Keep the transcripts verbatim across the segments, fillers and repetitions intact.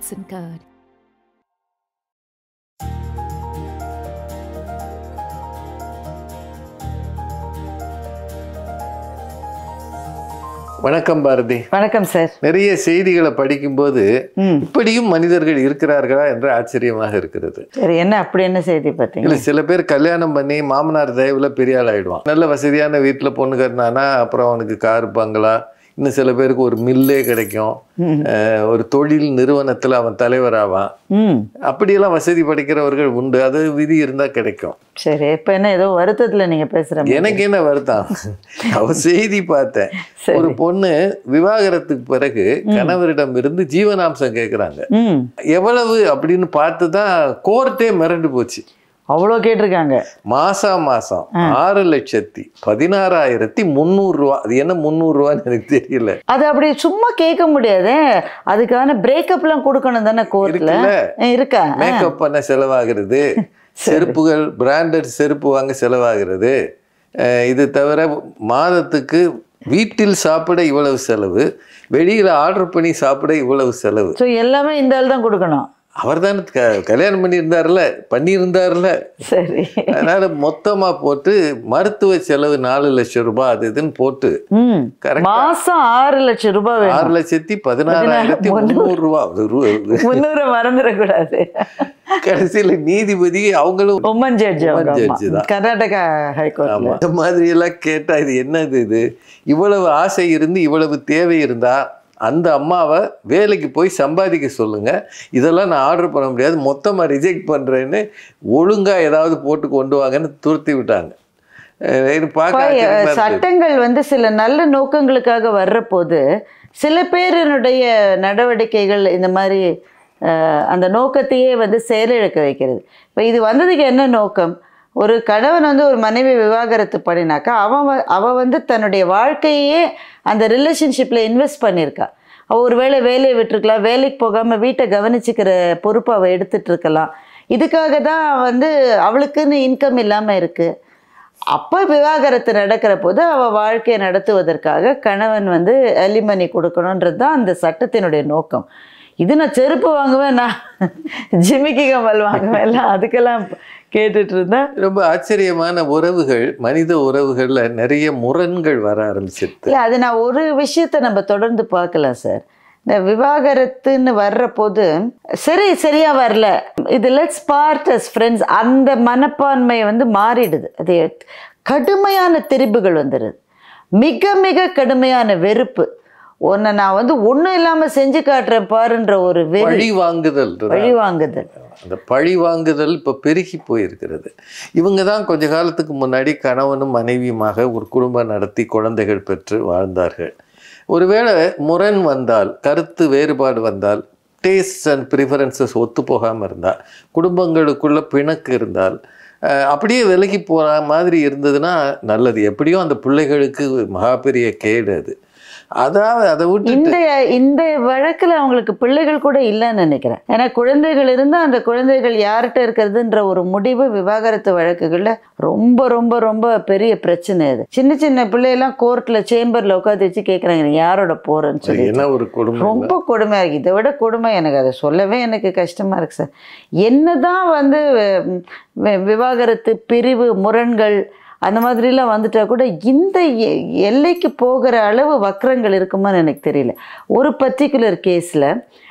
expense incurred. வணக்கம் பாரதி. வணக்கம் sir. நிறைய செய்திகளை படிக்கும்போது இப்படியும் மனிதர்கள் இருக்கிறார்களா என்று ஆச்சரியமாக இருக்கிறது. சரி, என்ன அப்படி என்ன செய்தி பார்த்தீங்க? இல்லை, சில பேர் கல்யாணம் பண்ணி மாமனார் தயவுல பெரிய ஆள் ஆயிடுவான். நல்ல வசதியான வீட்டில் பொண்ணு கட்டினானா அப்புறம் அவனுக்கு கார் பங்களா, இன்னும் சில பேருக்கு ஒரு மில்லே கிடைக்கும், ஒரு தொழில் நிறுவனத்தில் அவன் தலைவராவான். அப்படியெல்லாம் வசதி படைக்கிறவர்கள் உண்டு. அது விதி இருந்தால் கிடைக்கும். சரி, இப்போ என்ன ஏதோ வருத்தத்தில் நீங்கள் பேசுகிறேன். எனக்கு என்ன வருத்தம், அவ செய்தி பார்த்தேன். ஒரு பொண்ணு விவாகரத்துக்கு பிறகு கணவரிடம் இருந்து ஜீவனாம்சம் கேட்குறாங்க. எவ்வளவு அப்படின்னு பார்த்து தான் கோர்ட்டே மிரண்டு போச்சு. அவ்வளோ கேட்டிருக்காங்க. மாசம் மாசம் ஆறு லட்சத்தி பதினாறாயிரத்தி முந்நூறு ரூபா. அது என்ன முந்நூறு ரூபான்னு எனக்கு தெரியல. அது அப்படி சும்மா கேட்க முடியாது, அதுக்கான பிரேக்கப்லாம் கொடுக்கணும் தானே கோர்ட்ல. இருக்கா? மேக்கப் பண்ண செலவாகிறது, செருப்புகள் பிராண்டட் செருப்பு வாங்க செலவாகிறது. இது தவிர மாதத்துக்கு வீட்டில் சாப்பிட இவ்வளவு செலவு, வெளியில் ஆர்டர் பண்ணி சாப்பிட இவ்வளவு செலவு. ஸோ எல்லாமே இந்த ஆள் தான் கொடுக்கணும். அவர் தான் கல்யாணம் பண்ணியிருந்தார்ல, பண்ணியிருந்தார்ல. சரி, அதனால மொத்தமா போட்டு மருத்துவ செலவு நாலு லட்சம் ரூபாய் அது இதுன்னு போட்டு மாசம் ஆறு லட்சம் ரூபாய், ஆறு லட்சத்தி பதினாறாயிரத்தி முந்நூறு ரூபாய். முந்நூறு மறந்துடக்கூடாது. கடைசியில் நீதிபதி அவங்களும் உமன் ஜட்ஜ் ஜட்ஜு தான், கர்நாடகா ஹைகோர்ட். ஆமா, இந்த மாதிரி எல்லாம் கேட்டா இது என்னது, இது இவ்வளவு ஆசை இருந்து இவ்வளவு தேவை இருந்தா அந்த அம்மாவை வேலைக்கு போய் சம்பாதிக்க சொல்லுங்க. இதெல்லாம் நான் ஆர்டர் பண்ண முடியாது, மொத்தமாக ரிஜெக்ட் பண்ணுறேன்னு ஒழுங்காக ஏதாவது போட்டு கொண்டு வாங்கன்னு துருத்தி விட்டாங்க. சட்டங்கள் வந்து சில நல்ல நோக்கங்களுக்காக வர்ற போது சில பேரினுடைய நடவடிக்கைகள் இந்த மாதிரி அந்த நோக்கத்தையே வந்து செயலிழக்க வைக்கிறது. இப்போ இது வந்ததுக்கு என்ன நோக்கம்? ஒரு கணவன் வந்து ஒரு மனைவி விவாகரத்து பண்ணினாக்கா அவன் அவள் வந்து தன்னுடைய வாழ்க்கையே அந்த ரிலேஷன்ஷிப்பில் இன்வெஸ்ட் பண்ணியிருக்கா. அவள் ஒரு வேளை வேலையை விட்டுருக்கலாம், வேலைக்கு போகாமல் வீட்டை கவனிச்சுக்கிற பொறுப்பை அவள் எடுத்துகிட்டு இருக்கலாம். இதுக்காக தான் வந்து அவளுக்குன்னு இன்கம் இல்லாமல் இருக்குது. அப்போ விவாகரத்து நடக்கிற போது அவள் வாழ்க்கையை நடத்துவதற்காக கணவன் வந்து அலிமனி கொடுக்கணுன்றது தான் அந்த சட்டத்தினுடைய நோக்கம். இது நான் செருப்பு வாங்குவேன், நான் ஜிமிக்கி கமல் வாங்குவேன், எல்லாம் அதுக்கெல்லாம் கேட்டுட்டு இருந்தேன். ரொம்ப ஆச்சரியமான உறவுகள், மனித உறவுகள்ல நிறைய முரண்கள் வர ஆரம்பிச்சிருக்கு. இல்லை, அது நான் ஒரு விஷயத்த நம்ம தொடர்ந்து பார்க்கலாம் சார். இந்த விவாகரத்துன்னு வர்ற போது சரி சரியா வரல, இது லெட்ஸ் பார்ட் அஸ் ஃப்ரெண்ட்ஸ், அந்த மனப்பான்மை வந்து மாறிடுது. அது கடுமையான திரிபுகள் வந்துடுது, மிக மிக கடுமையான வெறுப்பு. ஒன்றை நான் வந்து ஒன்றும் இல்லாமல் செஞ்சு காட்டுறேன் பாருன்ற ஒரு பழி வாங்குதல். பழி வாங்குதல் அந்த பழி வாங்குதல் இப்போ பெருகி போயிருக்கிறது. இவங்க தான் கொஞ்ச காலத்துக்கு முன்னாடி கணவனும் மனைவியுமாக ஒரு குடும்பம் நடத்தி குழந்தைகள் பெற்று வாழ்ந்தார்கள். ஒருவேளை முரண் வந்தால், கருத்து வேறுபாடு வந்தால், டேஸ்ட் அண்ட் ப்ரிஃபரன்சஸ் ஒத்து போகாமல் இருந்தால், குடும்பங்களுக்குள்ள பிணக்கு இருந்தால், அப்படியே விலகி போகிற மாதிரி இருந்ததுன்னா நல்லது. எப்படியும் அந்த பிள்ளைகளுக்கு மகா பெரிய கேடு அது. அதாவது அதை விட்டு இந்த இந்த வழக்கில் அவங்களுக்கு பிள்ளைகள் கூட இல்லைன்னு நினைக்கிறேன். ஏன்னா குழந்தைகள் இருந்தால் அந்த குழந்தைகள் யார்கிட்ட இருக்கிறதுன்ற ஒரு முடிவு விவாகரத்து வழக்குகளில் ரொம்ப ரொம்ப ரொம்ப பெரிய பிரச்சனை. அது சின்ன சின்ன பிள்ளையெல்லாம் கோர்ட்டில் சேம்பரில் உட்காந்து வச்சு கேட்குறாங்க, நீ யாரோட போகிறேன்னு சொல்லி. என்ன ஒரு கொடுமை, ரொம்ப கொடுமையாக இருக்குது. இதை விட கொடுமை எனக்கு அதை சொல்லவே எனக்கு கஷ்டமாக இருக்குது சார். என்ன தான் வந்து விவாகரத்து பிரிவு முரண்கள் அந்த மாதிரிலாம் வந்துட்டா கூட இந்த எல்லைக்கு போகிற அளவு வக்ரங்கள் இருக்குமான்னு எனக்கு தெரியல. ஒரு பர்டிகுலர் கேஸில்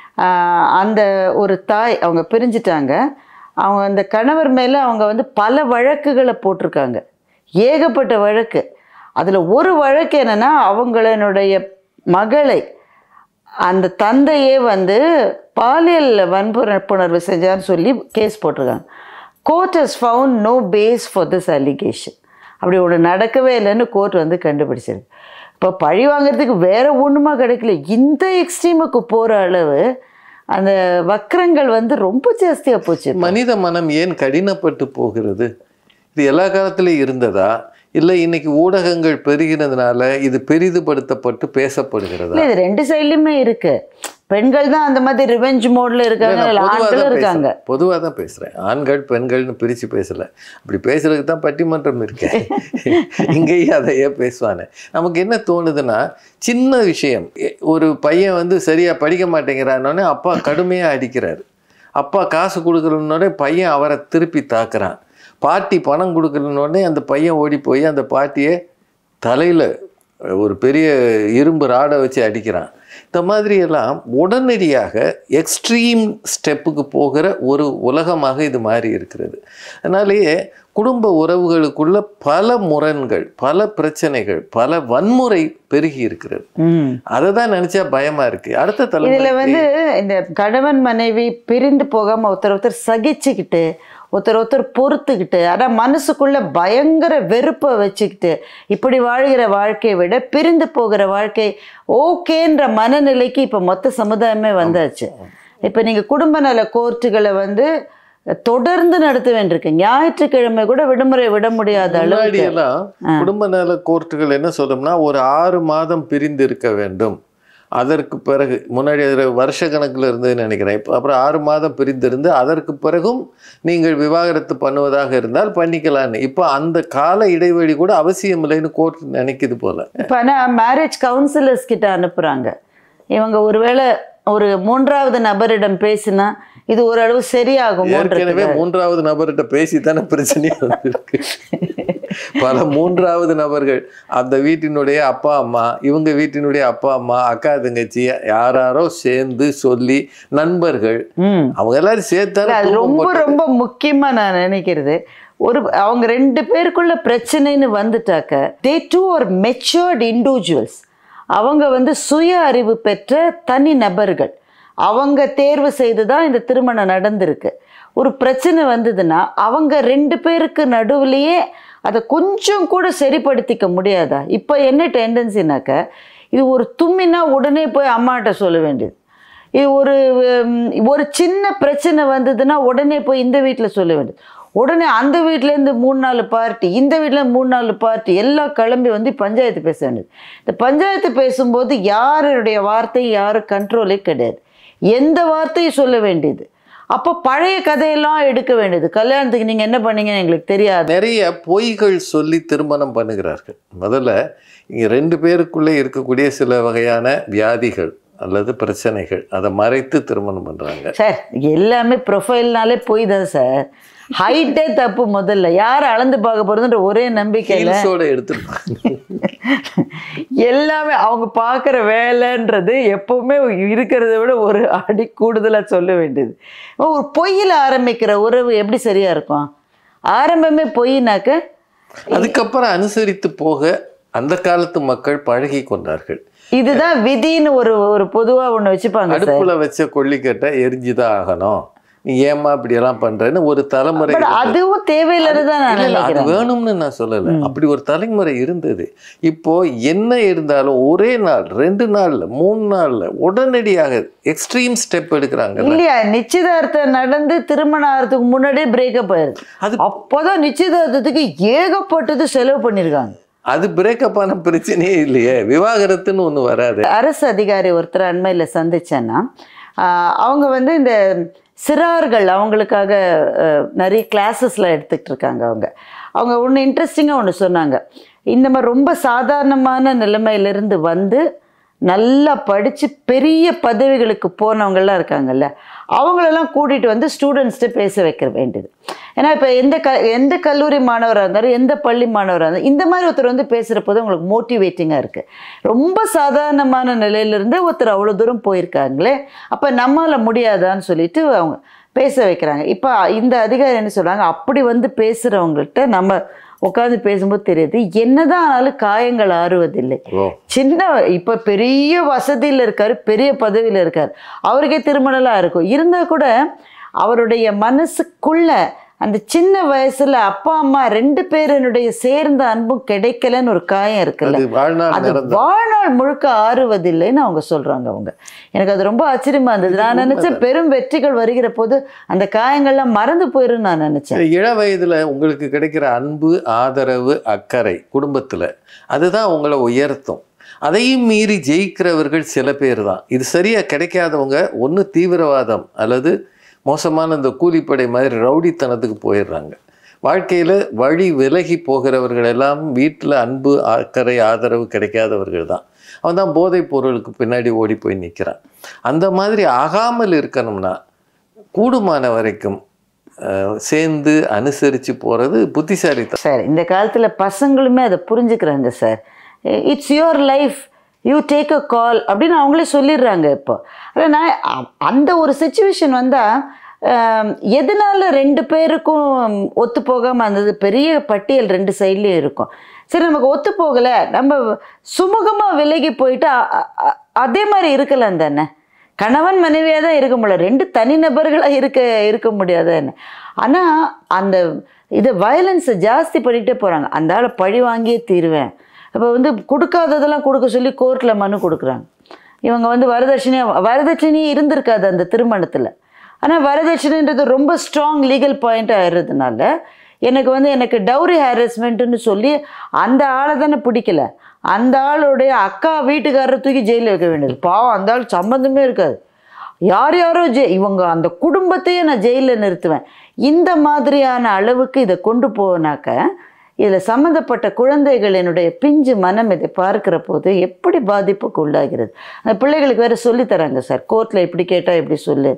அந்த ஒரு தாய் அவங்க பிரிஞ்சிட்டாங்க. அவங்க அந்த கணவர் மேலே அவங்க வந்து பல வழக்குகளை போட்டிருக்காங்க, ஏகப்பட்ட வழக்கு. அதில் ஒரு வழக்கு என்னென்னா, அவங்களுடைய மகளை அந்த தந்தையே வந்து பாலியல் வன்புணர்வு செஞ்சான்னு சொல்லி கேஸ் போட்டிருக்காங்க. Court has found no base for this allegation. அப்படி ஒன்று நடக்கவே இல்லைன்னு கோர்ட் வந்து கண்டுபிடிச்சிருக்கு. இப்போ பழி வாங்கிறதுக்கு வேற ஒன்றுமா கிடைக்கல, இந்த எக்ஸ்ட்ரீமுக்கு போகிற அளவு அந்த வக்ரங்கள் வந்து ரொம்ப ஜாஸ்தியாக போச்சு. மனித மனம் ஏன் கடினப்பட்டு போகிறது? இது எல்லா காலத்திலையும் இருந்ததா, இல்லை இன்னைக்கு ஊடகங்கள் பெருகினதுனால இது பெரிதுபடுத்தப்பட்டு பேசப்படுகிறதா? இல்லை, இது ரெண்டு சைட்லையுமே இருக்குது. பெண்கள் தான் அந்த மாதிரி ரிவெஞ்ச் மோட்ல இருக்காங்க, ஆண்களும் இருக்காங்க. பொதுவாக தான் பேசுகிறேன், ஆண்கள் பெண்கள்னு பிரித்து பேசலை. அப்படி பேசுறதுக்கு தான் பட்டிமன்றம் இருக்கேன். இங்கேயும் அதையே பேசுவானே. நமக்கு என்ன தோணுதுன்னா, சின்ன விஷயம், ஒரு பையன் வந்து சரியாக படிக்க மாட்டேங்கிறானோடனே அப்பா கடுமையாக அடிக்கிறாரு. அப்பா காசு கொடுக்கலன்னோடனே பையன் அவரை திருப்பி தாக்குறான். பாட்டி பணம் கொடுக்கலன்னோடனே அந்த பையன் ஓடி போய் அந்த பாட்டியை தலையில் ஒரு பெரிய இரும்பு ராடை வச்சு அடிக்கிறான். இந்த மாதிரியெல்லாம் உடனடியாக எக்ஸ்ட்ரீம் ஸ்டெப்புக்கு போகிற ஒரு உலகமாக இது மாறி இருக்கிறது. அதனாலேயே குடும்ப உறவுகளுக்குள்ள பல முரண்கள், பல பிரச்சனைகள், பல வன்முறை பெருகி இருக்கிறது. அதை தான் நினைச்சா பயமா இருக்கு. அடுத்த தலைமுறை இதுல வந்து இந்த கணவன் மனைவி பிரிந்து போகாம ஒருத்தர் ஒருத்தர் சகிச்சுக்கிட்டு, ஒருத்தர் ஒருத்தர் பொறுத்துக்கிட்டு, ஆனால் மனசுக்குள்ள பயங்கர வெறுப்பை வச்சுக்கிட்டு இப்படி வாழ்கிற வாழ்க்கையை விட பிரிந்து போகிற வாழ்க்கை ஓகேன்ற மனநிலைக்கு இப்போ மொத்த சமுதாயமே வந்தாச்சு. இப்போ நீங்கள் குடும்ப நல கோர்ட்டுகளை வந்து தொடர்ந்து நடத்த வேண்டியிருக்கு. ஞாயிற்றுக்கிழமை கூட விடுமுறை விட முடியாத அளவுக்கு எல்லாம் குடும்ப நல கோர்ட்டுகள் என்ன சொல்லணும்னா, ஒரு ஆறு மாதம் பிரிந்து இருக்க வேண்டும். அதற்கு பிறகு முன்னாடி வருஷ கணக்கில் இருந்ததுன்னு நினைக்கிறேன். இப்போ அப்புறம் ஆறு மாதம் பிரிந்திருந்து அதற்கு பிறகும் நீங்கள் விவாகரத்து பண்ணுவதாக இருந்தால் பண்ணிக்கலான்னு. இப்போ அந்த கால இடைவெளி கூட அவசியம் இல்லைன்னு கோர்ட் நினைக்குது போல. இப்போ ஆனால் மேரேஜ் கவுன்சிலர்ஸ் கிட்ட அனுப்புகிறாங்க. இவங்க ஒருவேளை ஒரு மூன்றாவது நபரிடம் பேசினா இது ஓரளவு சரியாகும். ஏற்கனவே மூன்றாவது நபர்கிட்ட பேசி தானே பிரச்சனையே வந்திருக்கு. பல மூன்றாவது நபர்கள், அந்த வீட்டினுடைய அப்பா அம்மா, இவங்க வீட்டினுடைய அப்பா அம்மா, அக்கா தங்கச்சி, யாராரோ சேர்ந்து சொல்லி, நண்பர்கள், அவங்க எல்லாரும் சேர்த்தாலும் அது ரொம்ப ரொம்ப முக்கியமா நான் நினைக்கிறது. ஒரு அவங்க ரெண்டு பேருக்குள்ள பிரச்சனைன்னு வந்துட்டாக்க, they two are matured individuals. அவங்க வந்து சுய அறிவு பெற்ற தனி நபர்கள். அவங்க தேர்வு செய்து தான் இந்த திருமணம் நடந்திருக்கு. ஒரு பிரச்சனை வந்ததுன்னா அவங்க ரெண்டு பேருக்கு நடுவுலையே அதை கொஞ்சம் கூட சரிப்படுத்திக்க முடியாதா? இப்போ என்ன டெண்டன்சினாக்க, இது ஒரு தும்மினா உடனே போய் அம்மாட்ட சொல்ல வேண்டியது. இது ஒரு ஒரு சின்ன பிரச்சனை வந்ததுன்னா உடனே போய் இந்த வீட்டில் சொல்ல வேண்டியது. உடனே அந்த வீட்டிலேருந்து மூணு நாலு பார்ட்டி, இந்த வீட்டில் மூணு நாலு பார்ட்டி எல்லாம் கிளம்பி வந்து பஞ்சாயத்து பேச வேண்டியது. இந்த பஞ்சாயத்து பேசும்போது யாருடைய வார்த்தை யாரும் கண்ட்ரோலே கிடையாது. எந்த வார்த்தையும் சொல்ல வேண்டியது. அப்போ பழைய கதையெல்லாம் எடுக்க வேண்டியது. கல்யாணத்துக்கு நீங்கள் என்ன பண்ணீங்கன்னு எங்களுக்கு தெரியாது. நிறைய பொய்கள் சொல்லி திருமணம் பண்ணுகிறார்கள். முதல்ல இங்கே ரெண்டு பேருக்குள்ளே இருக்கக்கூடிய சில வகையான வியாதிகள் அல்லது பிரச்சனைகள், அதை மறைத்து திருமணம் பண்ணுறாங்க. சார் எல்லாமே ப்ரொஃபைல்னாலே பொய் தான் சார். ஹைட்டே தப்பு. முதல்ல யார் அளந்து பார்க்க போகிறதுன்ற ஒரே நம்பிக்கையில் எடுத்துருப்பாங்க. எல்லாமே அவங்க பார்க்குற வேலைன்றது எப்போவுமே இருக்கிறத விட ஒரு அடி கூடுதலாக சொல்ல வேண்டியது. ஒரு பொய்யில் ஆரம்பிக்கிற உறவு எப்படி சரியாக இருக்கும்? ஆரம்பமே பொய்னாக்க அதுக்கப்புறம் அனுசரித்து போக அந்த காலத்து மக்கள் பழகி கொண்டார்கள். இதுதான் விதின்னு ஒரு ஒரு பொதுவாக ஒன்று வச்சுப்பாங்க. அடுப்புல வச்ச கொல்லிக்கட்டை எரிஞ்சுதான் ஆகணும், நீ ஏமா இப்படி எல்லாம் பண்றேன்னு ஒரு தலைமுறை. அதுவும் தேவையில்லாததான். அது வேணும்னு நான் சொல்லலை, அப்படி ஒரு தலைமுறை இருந்தது. இப்போ என்ன இருந்தாலும் ஒரே நாள், ரெண்டு நாள்ல, மூணு நாள்ல உடனடியாக எக்ஸ்ட்ரீம் ஸ்டெப் எடுக்கிறாங்க. இல்லையா? நிச்சயதார்த்தம் நடந்து திருமணம் ஆகிறதுக்கு முன்னாடியே பிரேக்கப் ஆயிருக்கு. அது அப்போதான் நிச்சயதார்த்தத்துக்கு ஏகப்பட்டது செலவு பண்ணியிருக்காங்க. அது பிரேக்கப் ஆன பிரச்சனையே இல்லையே, விவாகரத்துன்னு ஒன்று வராது. அரசு அதிகாரி ஒருத்தர் அண்மையில் சந்திச்சேன்னா, அவங்க வந்து இந்த சிறார்கள் அவங்களுக்காக நிறைய கிளாஸஸ்லாம் எடுத்துக்கிட்டு இருக்காங்க. அவங்க அவங்க ஒன்று இன்ட்ரெஸ்டிங்காக ஒன்று சொன்னாங்க. இந்த மாதிரி ரொம்ப சாதாரணமான நிலைமையிலிருந்து வந்து நல்லா படித்து பெரிய பதவிகளுக்கு போனவங்கள்லாம் இருக்காங்கல்ல, அவங்களெல்லாம் கூட்டிகிட்டு வந்து ஸ்டூடெண்ட்ஸ்கிட்ட பேச வைக்க வேண்டியது. ஏன்னா இப்போ எந்த க எந்த கல்லூரி மாணவராக இருந்தாலும் எந்த பள்ளி மாணவராக இருந்தாலும் இந்த மாதிரி ஒருத்தர் வந்து பேசுகிற போது உங்களுக்கு மோட்டிவேட்டிங்காக இருக்குது. ரொம்ப சாதாரணமான நிலையிலேருந்து ஒருத்தர் அவ்வளோ தூரம் போயிருக்காங்களே, அப்போ நம்மளால் முடியாதான்னு சொல்லிட்டு அவங்க பேச வைக்கிறாங்க. இப்போ இந்த அதிகாரி என்ன சொல்கிறாங்க, அப்படி வந்து பேசுகிறவங்கள்ட்ட நம்ம உட்காந்து பேசும்போது தெரியுது என்னதான் ஆனாலும் காயங்கள் ஆறுவதில்லை. சின்ன இப்போ பெரிய வசதியில் இருக்காரு, பெரிய பதவியில் இருக்கார், அவருக்கே திருமணம்லாம் இருக்கும். இருந்தால் கூட அவருடைய மனசுக்குள்ள அந்த சின்ன வயசுல அப்பா அம்மா ரெண்டு பேருடைய சேர்ந்த அன்பும் கிடைக்கலன்னு ஒரு காயம் இருக்குல்ல, அது வாழ்நாள் முழுக்க ஆறுவதில்லைன்னு அவங்க சொல்றாங்க. அவங்க எனக்கு அது ரொம்ப ஆச்சரியமா இருந்தது. நான் நினைச்சேன் பெரும் வெற்றிகள் வருகிற போது அந்த காயங்கள்லாம் மறந்து போயிரும் நான் நினைச்சேன். இள வயதுல உங்களுக்கு கிடைக்கிற அன்பு, ஆதரவு, அக்கறை குடும்பத்துல, அதுதான் உங்களை உயர்த்தும். அதையும் மீறி ஜெயிக்கிறவர்கள் சில பேர் தான். இது சரியாக கிடைக்காதவங்க ஒன்று தீவிரவாதம் அல்லது மோசமான இந்த கூலிப்படை மாதிரி ரவுடித்தனத்துக்கு போயிடுறாங்க. வாழ்க்கையில் வழி விலகி போகிறவர்கள் எல்லாம் வீட்டில் அன்பு அக்கறை ஆதரவு கிடைக்காதவர்கள் தான். அவன் தான் போதைப் பொருளுக்கு பின்னாடி ஓடி போய் நிற்கிறான். அந்த மாதிரி ஆகாமல் இருக்கணும்னா கூடுமான வரைக்கும் சேர்ந்து அனுசரித்து போகிறது புத்திசாலித்தனம். சார் இந்த காலத்தில் பசங்களுமே அதை புரிஞ்சுக்கிறாங்க sir. It's your life, you take a call அப்படின்னு அவங்களே சொல்லிடுறாங்க. இப்போ ஆனால் நான் அந்த ஒரு சுச்சுவேஷன் வந்தால் எதனால ரெண்டு பேருக்கும் ஒத்து போகாமல் இருந்தது பெரிய பட்டியல் ரெண்டு சைட்லேயும் இருக்கும். சரி நமக்கு ஒத்து போகலை, நம்ம சுமூகமாக விலகி போயிட்டு அதே மாதிரி இருக்கலாம் தானே. கணவன் மனைவியாக தான் இருக்க முடியல, ரெண்டு தனிநபர்களாக இருக்க இருக்க முடியாத என்ன. ஆனால் அந்த இதை வயலன்ஸை ஜாஸ்தி பண்ணிகிட்டே போகிறாங்க. அந்த ஆளை பழி வாங்கியே தீருவேன். இப்போ வந்து கொடுக்காததெல்லாம் கொடுக்க சொல்லி கோர்ட்டில் மனு கொடுக்குறாங்க. இவங்க வந்து வரதட்சணையாக வரதட்சணையே இருந்திருக்காது அந்த திருமணத்தில். ஆனால் வரதட்சணைன்றது ரொம்ப ஸ்ட்ராங் லீகல் பாயிண்ட் ஆயிடுறதுனால எனக்கு வந்து எனக்கு டவுரி ஹாரஸ்மெண்ட்டுன்னு சொல்லி அந்த ஆளை தானே பிடிக்கல, அந்த ஆளுடைய அக்கா வீட்டுக்காரரை தூக்கி ஜெயிலில் வைக்க வேண்டியது. பாவம் அந்த ஆள் சம்மந்தமே இருக்காது, யார் யாரோ ஜெ இவங்க அந்த குடும்பத்தையே நான் ஜெயிலில் நிறுத்துவேன். இந்த மாதிரியான அளவுக்கு இதை கொண்டு போனாக்க இதில் சம்மந்தப்பட்ட குழந்தைகளினுடைய பிஞ்சு மனம் இதை பார்க்குற போது எப்படி பாதிப்புக்கு உள்ளாகிறது. அந்த பிள்ளைகளுக்கு வேற சொல்லித்தராங்க சார், கோர்ட்டில் இப்படி கேட்டால் எப்படி சொல்லு,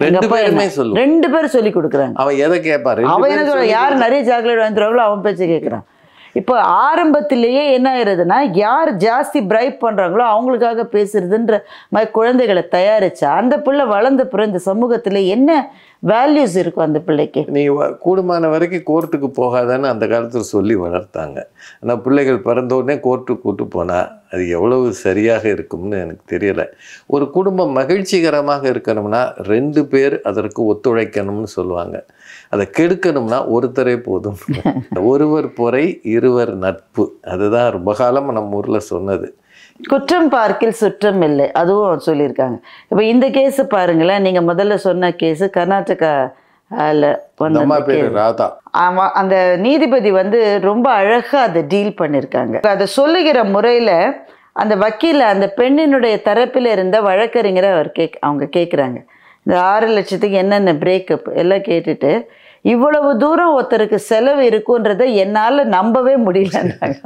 ரெண்டு பேரும் சொல்லி கொடுக்குறாங்க. அவன் எதை கேட்பாரு, அவன் என்ன சொல்ற, யார் நிறைய சாக்லேட் வாங்கிடுவாங்களோ அவன் பேச்சு கேட்குறான். இப்போ ஆரம்பத்திலேயே என்ன ஆயிடுதுன்னா யார் ஜாஸ்தி பிரைப் பண்ணுறாங்களோ அவங்களுக்காக பேசுறதுன்ற மாதிரி குழந்தைகளை தயாரிச்சா அந்த பிள்ளை வளர்ந்த பிறகு இந்த சமூகத்தில் என்ன வேல்யூஸ் இருக்கும் அந்த பிள்ளைக்கு. நீ கூடுமான வரைக்கும் கோர்ட்டுக்கு போகாதான்னு அந்த காலத்தில் சொல்லி வளர்த்தாங்க. ஆனால் பிள்ளைகள் பிறந்தோடனே கோர்ட்டுக்கு கூட்டு போனால் அது எவ்வளவு சரியாக இருக்கும்னு எனக்கு தெரியலை. ஒரு குடும்பம் மகிழ்ச்சிகரமாக இருக்கணும்னா ரெண்டு பேர் அதற்கு ஒத்துழைக்கணும்னு சொல்லுவாங்க. அதை கெடுக்கணும்னா ஒருத்தரே போதும். ஒருவர் பொறை இருவர் நட்பு, அதுதான் ரொம்ப காலம் நம்ம ஊரில் சொன்னது. குற்றம் பார்க்கில் சுற்றம் இல்லை, அதுவும் சொல்லியிருக்காங்க. இப்போ இந்த கேஸு பாருங்களேன், நீங்கள் முதல்ல சொன்ன கேஸு கர்நாடகாவில் ராதா. ஆமாம், அந்த நீதிபதி வந்து ரொம்ப அழகாக அதை டீல் பண்ணியிருக்காங்க. அதை சொல்லுகிற முறையில் அந்த வக்கீல அந்த பெண்ணினுடைய தரப்பில் இருந்த வழக்கறிஞரை அவர் கேக் அவங்க கேட்குறாங்க, இந்த ஆறு லட்சத்துக்கு என்னென்ன பிரேக்கப் எல்லாம் கேட்டுட்டு இவ்வளவு தூரம் ஒருத்தருக்கு செலவு இருக்குன்றதை என்னால் நம்பவே முடியலன்னாங்க.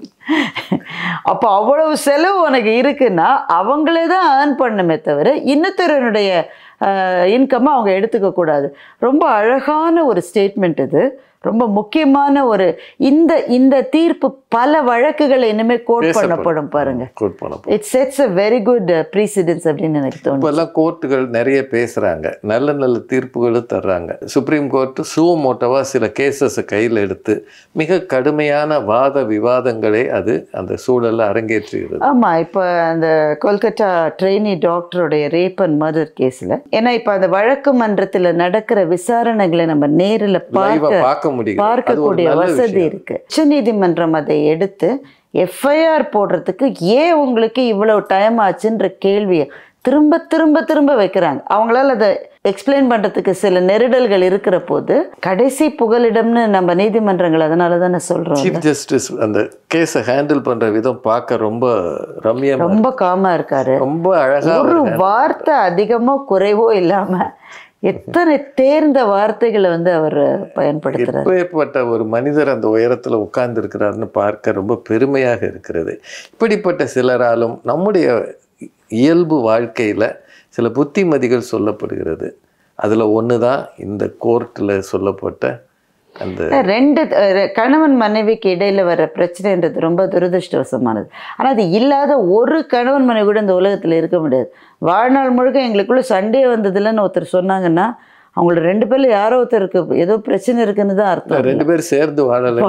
அப்போ அவ்வளவு செலவு உனக்கு இருக்குன்னா அவங்களே தான் ஏர்ன் பண்ணணுமே தவிர இன்னொருத்தருடைய இன்கம்மை அவங்க எடுத்துக்க கூடாது. ரொம்ப அழகான ஒரு ஸ்டேட்மெண்ட் இது, ரொம்ப முக்கியமான ஒரு இந்த இந்த தீர்ப்பு பல வழக்குகள் இனிமே கோட் பண்ணப்படும் பாருங்க. It sets a very good precedence அப்படின்னு எனக்கு தோணுது. இப்போல்லாம் கோர்ட்டுகள் நிறைய பேசுறாங்க, நல்ல நல்ல தீர்ப்புகளும் தர்றாங்க. சுப்ரீம் கோர்ட்டு சுவமோட்டவா சில கேசஸை கையில் எடுத்து மிக கடுமையான வாத விவாதங்களே அது அந்த சூழலில் அரங்கேற்றுகிறது. ஆமா, இப்போ அந்த கொல்கத்தா ட்ரெயினி டாக்டருடைய ரேப் அண்ட் மர்டர் கேஸ்ல, ஏன்னா இப்போ அந்த வழக்கு மன்றத்தில் நடக்கிற விசாரணைகளை நம்ம நேரில் பார்க்க பார்க்கக்கூடிய வசதி இருக்கு. உச்ச நீதிமன்றம் அதை எடுத்து எஃப்ஐஆர் போடுறதுக்கு ஏன் உங்களுக்கு இவ்வளவு டைம் ஆச்சுன்ற கேள்வியை திரும்ப திரும்ப திரும்ப வைக்கிறாங்க. அவங்களால அதை எக்ஸ்பிளைன் பண்றதுக்கு சில நெருடல்கள் இருக்கிற போது கடைசி புகலிடம்னு நம்ம நீதிமன்றங்கள் அதனால தானே சொல்றோம். சீஃப் ஜஸ்டிஸ் அந்த கேஸை ஹேண்டில் பண்ற விதம் பார்க்க ரொம்ப ரம்யமா, ரொம்ப காமா இருக்காரு. ரொம்ப அழகா, ஒரு வார்த்தை அதிகமோ குறைவோ இல்லாம எத்தனை தேர்ந்த வார்த்தைகளை வந்து அவர் பயன்படுத்துறார். எப்பேற்பட்ட ஒரு மனிதர் அந்த உயரத்தில் உட்கார்ந்து இருக்கிறாருன்னு பார்க்க ரொம்ப பெருமையாக இருக்கிறது. இப்படிப்பட்ட சிலராலும் நம்முடைய இயல்பு வாழ்க்கையில் சில புத்திமதிகள் சொல்லப்படுகிறது. அதில் ஒன்று தான் இந்த கோர்ட்டில் சொல்லப்பட்ட அந்த ரெண்டு கணவன் மனைவிக்கு இடையில வர பிரச்சனைன்றது ரொம்ப துரதிருஷ்டவசமானது. ஆனால் அது இல்லாத ஒரு கணவன் மனைவி கூட இந்த உலகத்தில் இருக்க முடியாது. வாழ்நாள் முழுக்க எங்களுக்குள்ள சண்டே வந்ததுலன்னு ஒருத்தர் சொன்னாங்கன்னா அவங்களோட ரெண்டு பேர்ல யாரோ ஒருத்தருக்கு ஏதோ பிரச்சனை இருக்குன்னு தான் அர்த்தம். ரெண்டு பேரும் சேர்ந்து வாழலை,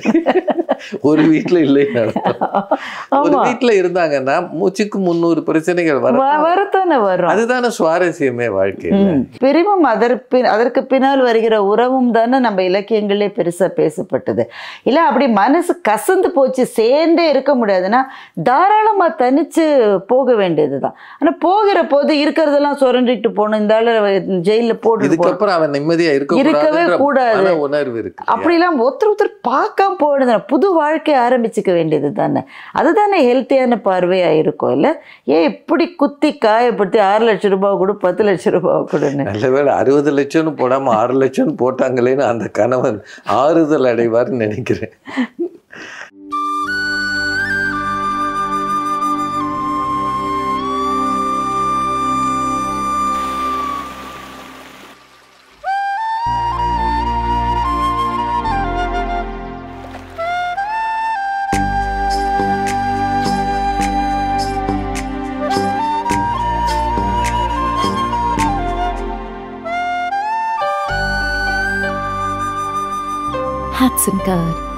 ஒரு வீட்டில் இல்லை. ஒரு வீட்டில் இருந்தாங்கன்னா மூச்சுக்கு முன்னூறு பிரச்சனைகள் வரத்தானே வரும். அதுதானே சுவாரஸ்யமே வாழ்க்கையில். பிரிவும் அதற்கு அதற்கு பின்னால் வருகிற உறவும் தானே நம்ம இலக்கியங்களே பெருசா பேசப்பட்டது. இல்லை அப்படி மனசு கசந்து போச்சு சேர்ந்தே இருக்க முடியாதுன்னா தாராளமா தனிச்சு போக வேண்டியதுதான். ஆனா போகிற போது இருக்கிறதெல்லாம் சுரண்டிட்டு போகணும், இந்த ஆளு ஜெயில போட்டு அவன் நிம்மதியா இருக்கவே கூடாது. உணர்வு இருக்கு. அப்படிலாம் ஒருத்தர் ஒருத்தர் பார்க்காம போயிடுது. புது வாழ்க்கை ஆரம்பிச்சுக்க வேண்டியது தானே. அதுதானே ஹெல்த்தியான பார்வையாக இருக்கும் இல்லை? ஏன் இப்படி குத்தி காயப்படுத்தி ஆறு லட்சம் ரூபாய் கொடு பத்து லட்சம் ரூபாய் கொடுன்னு. நல்ல வேளை அறுபது லட்சம்னு போடாமல் ஆறு லட்சம்னு போட்டாங்களேன்னு அந்த கணவன் ஆறுதல் அடைவார்னு நினைக்கிறேன். Hudson Card.